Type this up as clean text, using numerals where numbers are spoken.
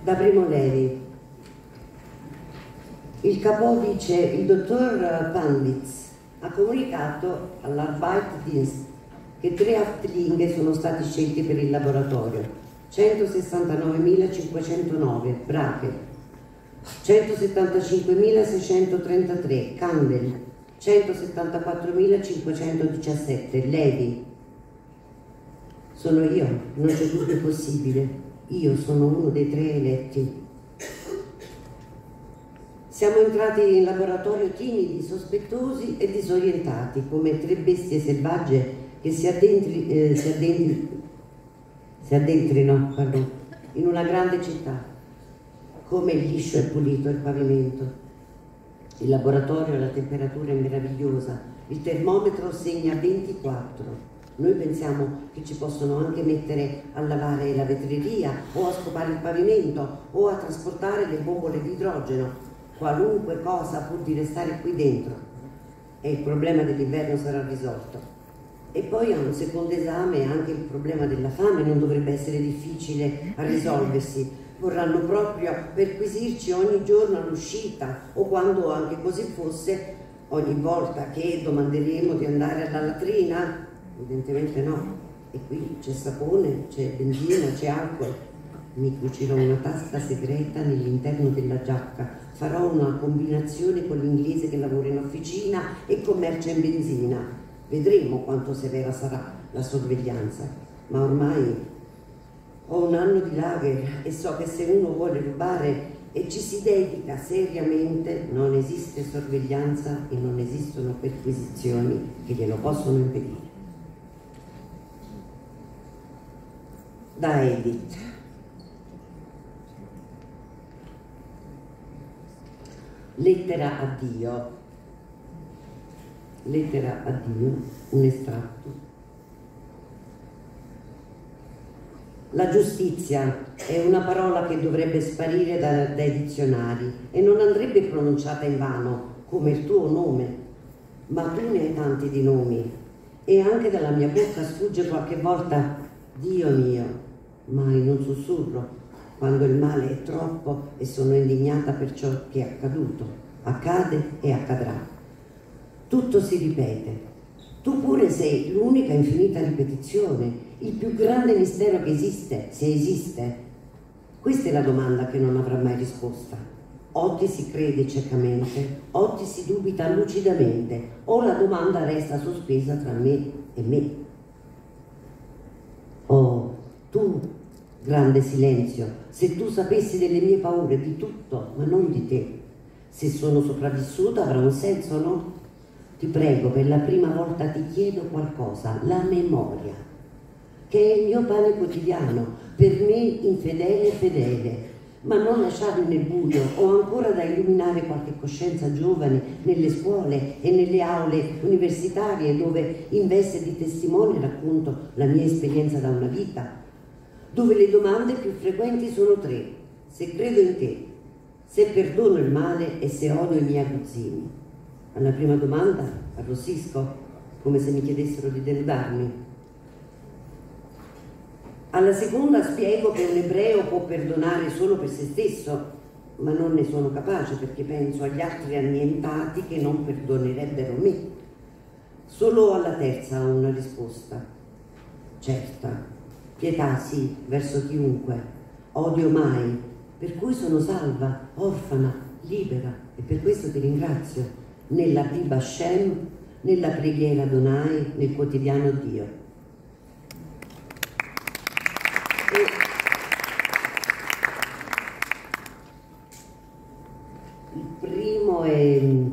Da Primo Levi. Il capodice, il dottor Panditz, ha comunicato all'Arbeitsdienst che 3 Häftlinge sono stati scelti per il laboratorio: 169.509 Brache, 175.633 Kandel, 174.517 Levi. Sono io, non c'è dubbio possibile, io sono uno dei 3 eletti. Siamo entrati in laboratorio timidi, sospettosi e disorientati, come 3 bestie selvagge che si addentrino in una grande città. Come liscio e pulito il pavimento. Il laboratorio, la temperatura è meravigliosa, il termometro segna 24. Noi pensiamo che ci possono anche mettere a lavare la vetreria o a scopare il pavimento o a trasportare le bombole di idrogeno. Qualunque cosa pur di restare qui dentro, e il problema dell'inverno sarà risolto. E poi a un secondo esame anche il problema della fame non dovrebbe essere difficile a risolversi. Vorranno proprio perquisirci ogni giorno all'uscita, o quando anche così fosse, ogni volta che domanderemo di andare alla latrina. Evidentemente no. E qui c'è sapone, c'è benzina, c'è alcol. Mi cucirò una tasca segreta nell'interno della giacca. Farò una combinazione con l'inglese che lavora in officina e commercia in benzina. Vedremo quanto severa sarà la sorveglianza. Ma ormai ho un anno di lager e so che se uno vuole rubare e ci si dedica seriamente, non esiste sorveglianza e non esistono perquisizioni che glielo possono impedire. Da Edith. Lettera a Dio. Lettera a Dio, un estratto. La giustizia è una parola che dovrebbe sparire dai dizionari e non andrebbe pronunciata in vano, come il tuo nome, ma tu ne hai tanti di nomi, e anche dalla mia bocca sfugge qualche volta Dio mio, ma in un sussurro, quando il male è troppo e sono indignata per ciò che è accaduto, accade e accadrà. Tutto si ripete. Tu pure sei l'unica infinita ripetizione, il più grande mistero che esiste, se esiste. Questa è la domanda che non avrà mai risposta. O ti si crede ciecamente, o ti si dubita lucidamente, o la domanda resta sospesa tra me e me. Oh, tu, grande silenzio, se tu sapessi delle mie paure, di tutto, ma non di te. Se sono sopravvissuta avrà un senso, no? Ti prego, per la prima volta ti chiedo qualcosa, la memoria, che è il mio pane quotidiano, per me infedele e fedele, ma non lasciarmi nel buio, ho ancora da illuminare qualche coscienza giovane nelle scuole e nelle aule universitarie dove in veste di testimone racconto la mia esperienza da una vita, dove le domande più frequenti sono 3: se credo in te, se perdono il male e se odio i miei aguzzini. Alla prima domanda arrossisco, come se mi chiedessero di denudarmi. Alla seconda spiego che un ebreo può perdonare solo per se stesso, ma non ne sono capace perché penso agli altri annientati che non perdonerebbero me. Solo alla terza ho una risposta certa. Pietà sì, verso chiunque. Odio mai, per cui sono salva, orfana, libera, e per questo ti ringrazio. Nella Biba Shem, nella preghiera Adonai, nel quotidiano Dio. Il primo è